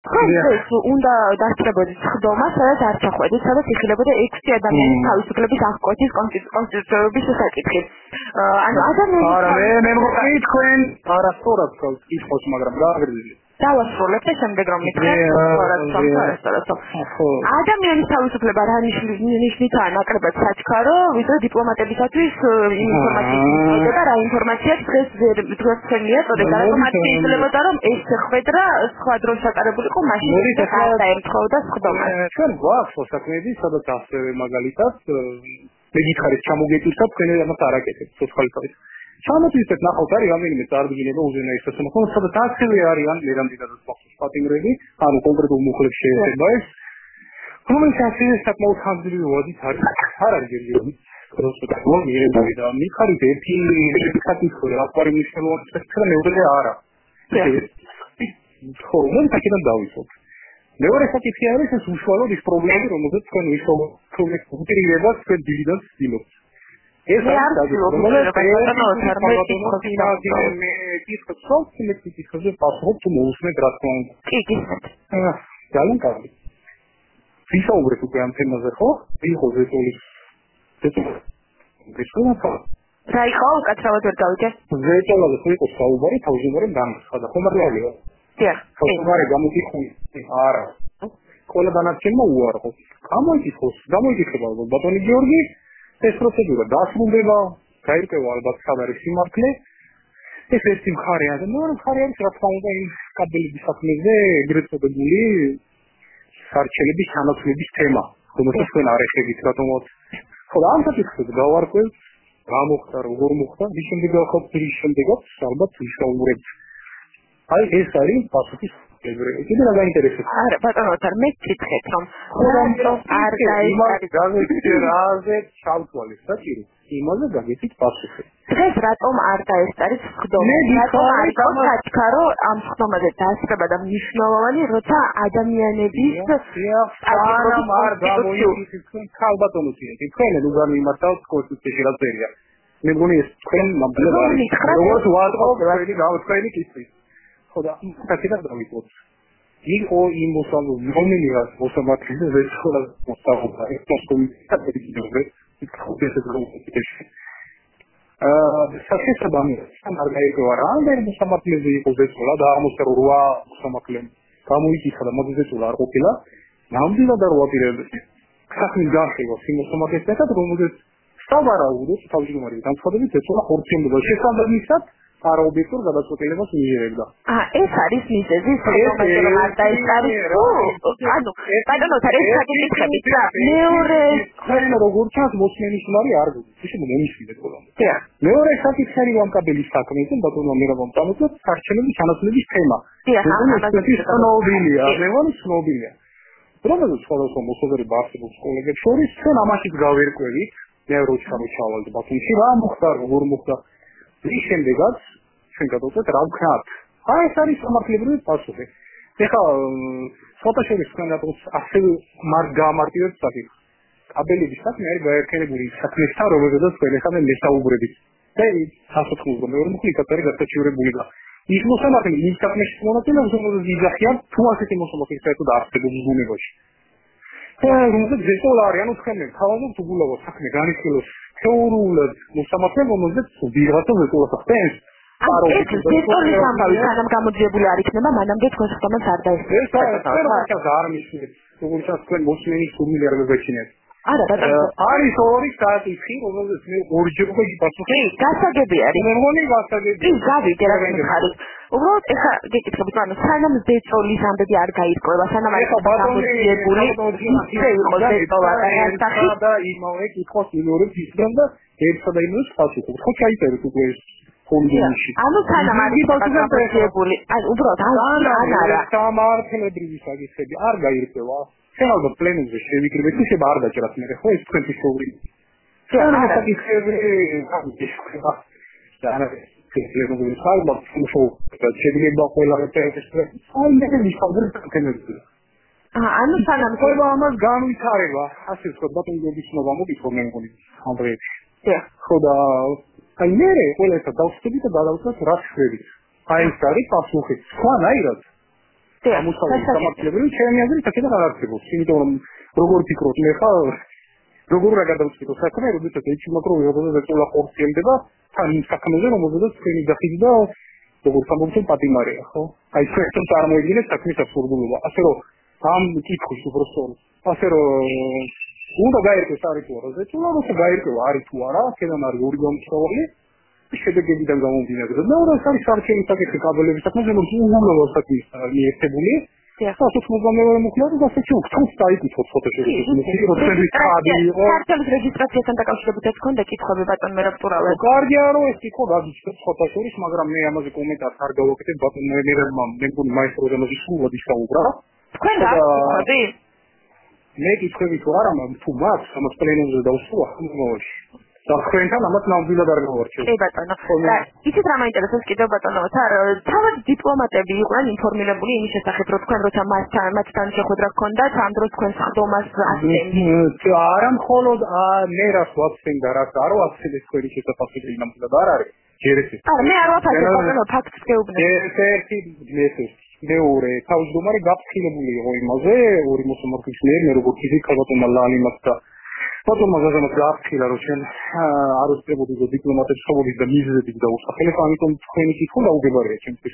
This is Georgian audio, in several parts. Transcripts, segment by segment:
თქვენს უნდა დასწრებოდეთ ხდომა, სადაც არ ჩახვედით, სადაც იხილებოდა 6 ადამიანის თავისუფლების აღკვეთის კონსტიტუციური შესაკითხი. ანუ ადამიანის არა, მე მგონი თქვენ არასწორად გკითხოთ, მაგრამ გააგრძელეთ. დავასრულებ და შემდეგ რომ მითხრათ, ადამიანის თავისუფლება რა ნიშნითაა ნაკლებად საჩქარო, ვიდრე დიპლომატებისათვის ინფორმაციის მიღება, რა ინფორმაციაც დღეს ხელია წოდება, რომ მათ შეიძლებოდა რომ ეს ხვედრა სხვა დროს ჩატარებულიყო, მაშინ დაემთხოვდა სხდომას. ჩვენ გვაქვს საქმეები, სადაც ასევე მაგალითად მე გითხარით ჩამოგეტვირთა თქვენ ამას არ აკეთებთ სოციალისტებს. ჩამოთვისეთ ნახავთ არის რამდენიმე წარდგინება უზენაესად მოხდა, სადაც ასევე არიან ლერამდიდადაც მახსოვს პატიმრები, ანუ კონკრეტულ მუხლებს შეეხება ეს. რომელიც ასევე საკმაოდ ხანგრძლივი ვადით არის, არ არის გერგები. რუსთა მოგიერებული და მიხარით ერთი საკითხი რა ყარი მნიშვნელოვანი საკითხია, მეორე არა. ხო, მე საკითხად დავისვოთ. მეორე საკითხი არის ეს უშუალოდ ის პრობლემები, რომელზეც თქვენ ვისაუბრეთ, უპირისპირდება თქვენ დილიდან ცდილობთ. ეს არის პასუხობთ მოусმეთ რა თქმა უნდა. კი, გისმენთ. ძალიან კარგი. ვისაუბრეთ უკვე ამ თემაზე, ხო? იყო ზეწოლის რა იყო უკაცრავად ვერ გავიგე? ზეწოლაზე ხო იყო საუბარი, თავისუფლად დამხდა, ხო მართალია? დიახ. საუბარი გამოგიხსნა. არა. ყველა დანარჩენმა უარყო. გამოიკითხება ბატონი გიორგი ეს პროცედურა დასრულდება, გაირკვევა ალბათ სად არის სიმართლე. ეს ერთი მხარეა და მეორე მხარე არის რა თქმა უნდა იმ კაბელების საქმეზე ეგრეთ წოდებული სარჩელების ჩანაცვლების თემა, რომელსაც თქვენ არ ეხებით რატომაც. ხო, ამ საკითხზე გავარკვევთ, რა მოხდა, როგორ მოხდა, ვის შემდეგაც ალბათ ვისაუბრებთ. აი ეს არის პასუხის კიდე რა გაინტერესებს? არა, ბატონო, მე გითხრით რომ არ დაიწყე ჩავთვალეს საჭირო. იმაზე გაგეთით პასუხი. დღეს რატომ არ დაესწარით სხდომა? რატომ არ იყო საჩქარო ამ სხდომაზე დასწრება და მნიშვნელოვანი, როცა ადამიანების სანამ არ გამოიქცეთ ქალბატონო წინით. თქვენ უგან მიმართავთ კონსტიტუციაში რა წერია. მე მგონი ეს თქვენ ნამდვილად როგორც ვატყობ თქვენი კითხვის. ხო და საკითხად დავიწყოთ. იყო იმ მომენია მოსამართლეზე ზეცხოვა მოსწავლობა ეს კონსტიტუცია შეიძლება სასწრაფო არ გაიგო რა ამ მოსამართლეზე იყო ზეცხოვა და აღმოჩნდა რომ 8 მოსამართლე გამოიკითხა და მოდი ზეცხოვა არ ყოფილა ნამდვილად არ ვაპირებდი საქმე გახევა იმ მოსამართლესთან რომელზეც სავარაუდოდ თავმჯდომარე განცხადებით ზეცხოვა ხორციელდება შესაბამისად არაობიექტურ გადაწყვეტილებას მიიღებდა. ეს არის მიზეზი, რომ არ დაესწარით. ანუ, ბატონო, ეს საკითხები და მეორე ხერნა როგორ ჩანს მოსმენის მარი არ გვიქვს. ისე მომისმინეთ ყველამ. მეორე საკითხი ამ კაბელის საქმეზე, ბატონო, მე რა მომწამოთ, სარჩელების ჩანაცვლების თემა. ეს ცნობილია, მე ვარ ცნობილია. რომელზეც სხვადასხვა მოსაზრება არსებობს კოლეგებს შორის, ჩვენ ამაშიც გავერკვევით, მე როჩავალთ ბათუმში, რა მოხდა, როგორ მოხდა. ის შემდეგაც ჩვენ გადავწყვეტ რა ვქნათ. აი ეს არის სამართლებრივი პასუხი. ეხლა ფოტოშოპის თქვენ რატომ ასევე გამარტივებთ საკითხს. კაბელების საქმე არის გაერთიანებული საქმესთან, რომელზედაც თქვენ ეხლა მესაუბრებით. და სასოთხმო მეორე მხრივ არის გასაჩივრებული და ის მოსამართლე ის საქმეში მონაწილეობს, რომელზეც იძახიან თუ ასეთი მოსამართლე საერთოდ არსებობს ბუნებაში. რომელზეც ზეწოლა არის, ანუ თქვენ თავაზობთ უგულავად საქმე განიხილოს თეორიულად მოსამართლე, რომელზეც ვიღაცა ზეწოლას ახდენს. ზეწოლის ამბავი სანამ გამოძიებული არ იქნება, მანამდე თქვენ სხდომას არ დაესწრებით. არ მისმენთ, როგორც ჩანს თქვენ მოსმენის სურვილი არ გაგაჩინეთ. არა, ბატონო. არის ორი საკითხი, რომელზეც მე ორჯერ უკვე გიპასუხე. კი, გასაგები არის. მე მგონი გასაგები. კი, გავიგე რა გითხარით. უბრალოდ ეხა გეკითხებით, ანუ სანამ ზეწოლის ამბები არ გაირკვევა, სანამ არ იყო გამოძიებული, ისე იყო ზეწოლა და იმავე კითხოს მეორე ისგან და ერთსა და იმას პასუხობ. ხო ჩაიწერეთ უკვე ეს ფონდში. ანუ სანამ არ იყო გამოძიებული, აი უბრალოდ არა. სამართლებრივი საკითხები არ გაირკვევა. ჩვენ ალბათ პლენუმზე შევიკრიბეთ, შეიძლება არ დაჭრათ მე ხო ეს თქვენთვის შოური. ჩვენ საკითხები გამიჩნდა. და არა შეიძლება ალბათ შეიძლება ყველა ეს აი მე მიხავდა თქვენები. ანუ სანამ ყველა ამას განვითარება, ასე ვთქვათ, ბატონობის ცნობა მოდით რომ მე მგონი ამ დღეებში. ხო და აი მე ყველა ეს დავსწრებით და გადავწყვეტ რა შვებით. აი ეს არის პასუხი. სხვანაირად ამუშავების გამართლებელი ჩემი აზრით აქედან არ არსებობს. იმიტომ რომ როგორ ფიქრობთ მე ხა როგორ რა გადავწყვიტო საქმე, როდესაც ეჭვი მოკრო ვიღებაზე ზეწოლა ხორციელდება თან იმ საქმეზე, რომელზედაც თქვენი დახიდი და როგორ სამომცემ პატიმარია, ხო? აი ჩვენ წარმოიდგინეთ საქმის აბსურდულობა. ასე რომ ამ კითხვის უბრალოდ ასე რომ უნდა გაერკვეს არის თუ არა ზეწოლა, როცა გაერკვა არის თუ არა, აქედან არის ორი გამოსავალი. შედეგებიდან გამომდინარე და მეორე არის საერთო საკითხი კაბელების საქმეზე, რომ უგულოვო საქმის მიერთებული. ასეთ მოგამეორე მოხდა და ასე უცხოს დაიკითხოთ ფოტოშოპში. საერთოდ რეგისტრაციასთან დაკავშირებით ეს ქონდა კითხვები ბატონ მერაბტურავა. კარგია რომ ეს კითხვა გაგიჩნდეთ ფოტოშოპში, მაგრამ მე ამაზე კომენტარს არ გავაკეთებ ბატონ მერაბმა, მე მგონი მაისტროზე ამაზე სულად ისაუბრა. თქვენ რა გქონდი? მე კითხვები თუ არა, თუ მაქვს, ამას პლენოზე დავსვა ხმოვაში. Თქვენთან ამას ნამდვილად არ გავარჩევ. კი ბატონო. და იცით რა მაინტერესებს კიდევ ბატონო, თავად დიპლომატები იყვნენ ინფორმირებული იმის შესახებ, რომ თქვენ როცა მათთან შეხვედრა გქონდათ, ამ დროს თქვენს ხდომას ასწენდით. არა მხოლოდ მე რას ვაცდენ და რას არ ვაცდენ თქვენი შესაძლებელი ნამდვილად არ არის. ჯერესით. არა, მე არ ვაფასებ ბატონო, ფაქტს გეუბნები. ერთ-ერთი მეორე თავმჯდომარე გაფრთხილებული იყო იმაზე, ორი მოსამართლის მიერ, მე როგორც ფიზიკა ბატონმა ლალიმას და Потом მაგაზანაც გააფრთხილა რომ ჩვენ არ ვწებოდი დიპლომატების ხმობის და მიზეზების დაუსახელებ, ამიტომ თქვენი კითხვა დაუგებარია ჩემთვის.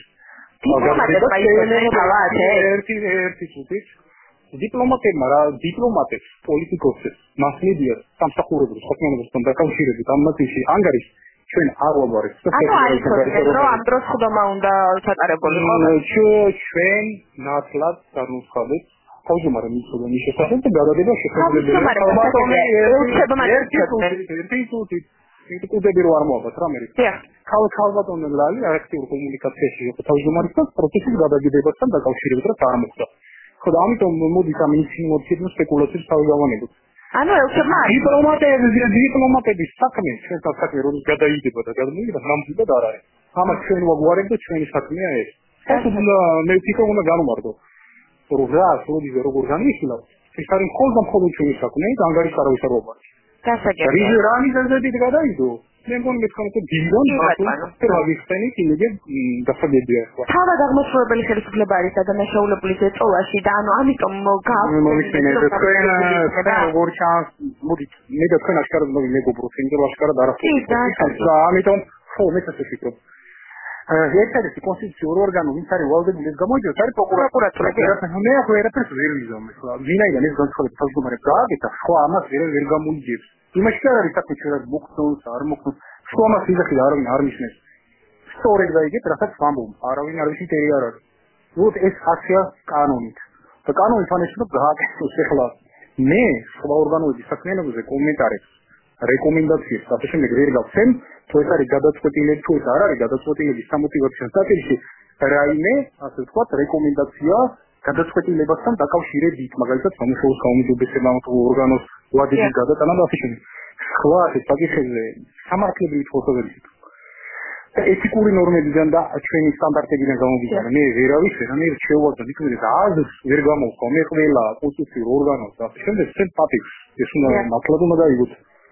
ერთი წუთით დიპლომატებმა რა დიპლომატებს, პოლიტიკოსებს, მასმედიას, სამსახურებელს, საქმიანობასთან დაკავშირებით ამ მასში ანგარიშს ჩვენ არ ვაბარებთ. რომ ამ დროს ხდომა უნდა ჩატარებულიყო. ჩვენ ნათლად განვცხადეთ თავმჯდომარე მიწოდა მის შესახებ და გადადება შეხედულებაა. ერთი კუდები რო არ მოაქვს რა მე. ქალბატონი ლალი აქტიურ კომუნიკაციაში იყო თავმჯდომარესთან პროცესის გადაგიდებასთან დაკავშირებით რა არ მოხდა. ხო და ამიტომ მოდით ამ ინსინუაციებს სპეკულაციებს თავი გავანებოთ. ანუ ელჩებმა დიპლომატების საქმე ჩვენ საქმე რომ გადაიდება და გადმოვიდა ნამდვილად არ არის. ამას ჩვენ ვაგვარებთ და ჩვენი საქმეა ეს. ეს მე ვფიქრობ უნდა განვმარტო. რა სულ როგორ განვიხილავ ეს არის მხოლოდ ჩვენი საქმე და ანგარიშს არავის არ ვაბარებს. გასაგებია. რა მიზეზებით გადაიდო? მე მგონი მეთქანეთო დილგონ ბატონი იმედი დასაგებია ახლა. თავად აღმასრულებელი ხელისუფლება არის დანაშაულებული ზეწოლაში და ანუ ამიტომ მოვიხსენეთ თქვენ როგორ ჩანს მოდით მე და თქვენ აღკარად მეგობრობთ იმიტომ აღკარად არაფერი. ამიტომ ხო მე ასე ვფიქრობ. ერთ-ერთი კონსტიტუციური ორგანო ვინც არის ვალდებული ეს გამოიძიოს არის პროკურატურა. მე ახლა ერაფერს ვერ ვიზამ ახლა ვინაიდან ეს განცხადება თავმჯდომარეს გააკეთა სხვა ამას ვერ გამოიძიებს. იმაში არ არის საქმე ჩვენ მოგწონს არ მოგწონს სხვა ამას ვიზახი არავინ არ მისმენს. სწორედ გაიგეთ რასაც ვამბობ არავინ არ ვიცით ერი არ არის. უთ ეს აქცია კანონით. და კანონით ანიშნავს გააკეთოს ახლა მე სხვა ორგანოების საქმიანობაზე კომენტარებს რეკომენდაციებს ასე შემდეგ ვერ გავცემ თუ ეს არის გადაწყვეტილება თუ ეს არ არის გადაწყვეტილების სამოტივაციო სტატუსში რაიმე ასე ვთქვათ რეკომენდაცია გადაწყვეტილებასთან დაკავშირებით მაგალითად სამუშაოს გაუმჯობესება ამ ორგანოს ვადების გადატანა და ასე შემდეგ სხვა ეს საკითხებზე სამართლებრივი თვალსაზრისით ეთიკური ნორმებიდან და ჩვენი სტანდარტებიდან გამომდინარე მე ვერავის ვერანაირ შეუვარდა ვიქმნები და აზრს ვერ გამოვხო მე ყველა კონსტიტუციურ ორგანოს და ასე შემდეგ ჩვენ პატივს ეს უნდა ნათლად უნდა დაიგოთ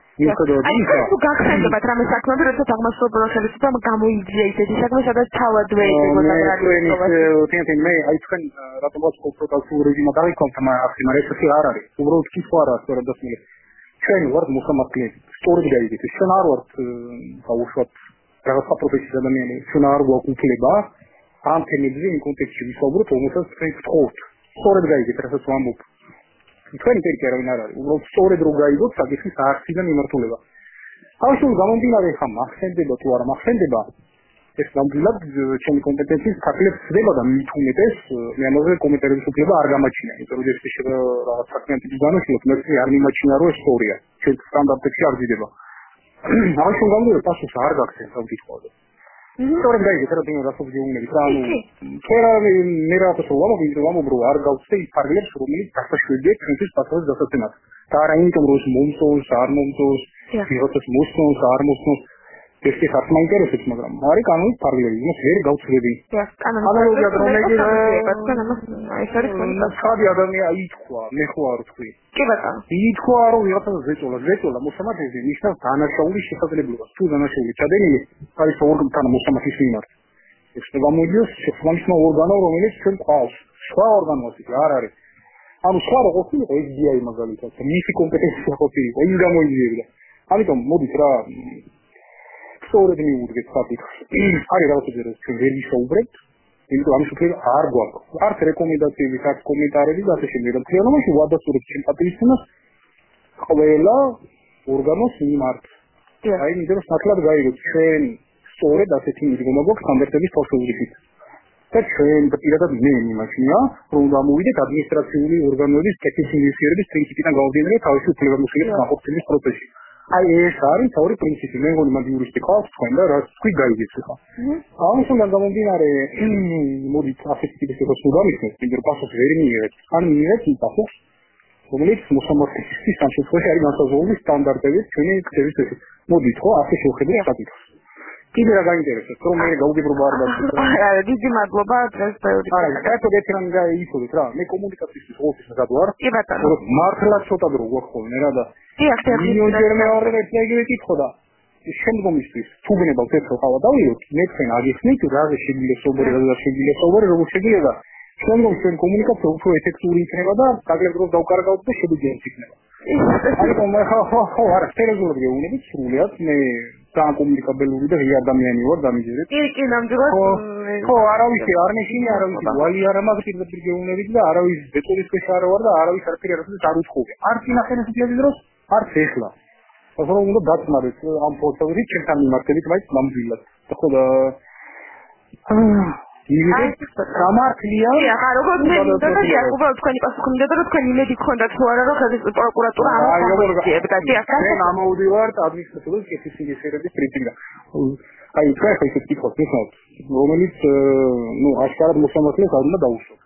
თუ გახსენებათ რამე საქმეები, როდესაც აღმასრულებელი ხელისუფლებამ გამოიძია ისეთი საქმე, სადაც თავადვე ეგონა რა მე აი თქვენ რატომაც კონსტიტუციურ რეჟიმად აღიქვამთ მაგრამ ეს არ არის. უბრალოდ კითხვა არა სწორად დასმული. ჩვენ ვართ მოსამართლეები. სწორად გაიგეთ. ჩვენ არ ვართ დაუშვათ რაღაცა პროფესიის ადამიანები. ჩვენ არ გვაქვს უფლება ამ თემებზე იმ კონტექსტში ვისაუბროთ, რომელსაც თქვენ გთხოვთ. სწორად გაიგეთ, რასაც ვამბობ. თქვენი ტერიტორია არავინ არ არის. უბრალოდ სწორედ რო გაიგოთ საკითხის არხიდან მიმართულება. თავშულ გამომდინარე ხა მახსენდება თუ არა მახსენდება ეს ნამდვილად ჩემი კომპეტენციის ფაქტებს ხდება და მით უმეტეს მე ამაზე კომენტარების უფლება არ გამაჩნია. იმიტომ რომ ეს რაღაც საქმეების განხილვით მე არ მიმაჩნია რომ ეს სწორია. ჩვენ სტანდარტებში არ ვიდება. თავშულ გამომდინარე პასუხს არ გაქცევს ამ კითხვაზე. სწორედ გაიგეთ რა თქმა უნდა გასაგებია და ანუ ქერალი მე რაღაც ვამობ რომ არ გავცე ის ფარგლებს რომელიც დასაშვებია ჩვენთვის პასუხის დასაცემად. და არა იმიტომ რომ მომწონს არ მომწონს ვიღაცას მოსწონს არ მოსწონს ეს კი ხარ მაინტერესებს მაგრამ არის კანონის ფარგლები იმას ვერ გავცლები. ანალოგიად რომ ხადი ადამიანი ითქვა მე ხო არ ვთქვი. კი ბატონო. ითქვა რომ ვიღაცას ზეწოლა მოსამართლეზე ნიშნავს დანაშაულის შესაძლებლობას. თუ დანაშაული ჩადენილი არის ორგანთან მოსამართლის მიმართ. ეს გამოიძიოს შექმნის ორგანო რომელიც ჩვენ ყავს სხვა ორგანოები არ არის. ანუ სხვა რო ყოფილიყო SBI მაგალითად, მისი კომპეტენცია ყოფილიყო, ის გამოიძიებდა. ამიტომ მოდით რა სწორედ მივუდგეთ საფიქრს. არის რაღაცები რაც ჩვენ ვერ ვისაუბრებთ, იმიტომ ამის უფრო არ გვაქვს. არც რეკომენდაციები, არც კომენტარები და ასე შემდეგ. realობაში ვადასტურებთ ჩვენ პატრიცინას ყველა ორგანოს მიმართ. აი, იმიტომ რომ სათლად გაიგოთ ჩვენ სწორედ ასეთი მიდგომა გვაქვს სტანდარტების თავშეურებით. და ჩვენ პირადად მე მიმაჩნია, რომ გამოვიდეთ ადმინისტრაციული ორგანოების კეთილსინდისიერების პრინციპიდან გამომდინარე თავისი უფლებამოსილების განხორციელების პროცესში. აი ეს არის თავი პრინციპი. მე მგონი მაგ იურისტი ყავს თქვენ და რაც თქვი გაიგეთ ხა. ამისგან გამომდინარე, მოდით ასეთი ტიპის იყოს მოგამიხსნეთ, იმიტომ რომ პასუხს ვერ მიიღეთ. ან მიიღეთ იმ პასუხს, რომელიც მოსამართლეების ამ შემთხვევაში არის განსაზღვრული სტანდარტებით ჩვენი ქცევისთვის. მოდით ხო ასე შევხედოთ საკითხს. კიდე რა გაინტერესებს, რომ მე გაუგებრობა არ დავწერ. არა, დიდი მადლობა დღეს ბევრი. არა, საერთოდ ერთი რამ გაიცოდეთ რა, მე კომუნიკაციისთვის ოფისში გადავარ. კი ბატონო. მართლა ცოტა დრო გვაქვს ხოლმე რა და დიახ, მილიონჯერ მეორე ერთი ეგრე კითხო და შემდგომისთვის თუ გნებავთ ეს ხავა დავიოთ, მე თქვენ აგიხსნით რა შეგვიძლია სობორი, რა შეგვიძლია სობორი, როგორ შეგვიძლია. შემდგომ ჩვენ კომუნიკაცია უფრო ეფექტური იქნება და გაგლებდროს დავკარგავთ და შეგვიძლია იქნება. ანუ მე ხო არა, სერიოზულად გეუბნებით სრულიად, მე საკომუნიკაბელური და ღია ადამიანი ვარ დამიჯერეთ. კი, ნამდვილად. ხო, არავის არ ნიშნია, არავის ვალი არ მაქვს პირდაპირ გეუბნებით და არავის ბეტონის ქვეშ არ ვარ და არავის არაფერი არ უცხობი. არც ინახენეს ფილების დროს, არც ეხლა. ასე რომ უნდა დაწნარეთ ამ პროცესში ჩვენთან მიმართებით, მაინც ნამდვილად. ხო და გამართლია. ახლა როგორც მე მინდა და იაკობა თქვენი პასუხი მინდა რომ თქვენი იმედი გქონდათ თუ არა რომ ხაზის პროკურატურა ამოგვიძიებდა. ჩვენ ამოვდივართ ადმინისტრაციული კეთილსინდისიერების პრინციპიდან. აი, თქვენ ხო ისეთ კითხავს მიხავთ, რომელიც აშკარად მოსამართლეს არ უნდა დაუშვათ.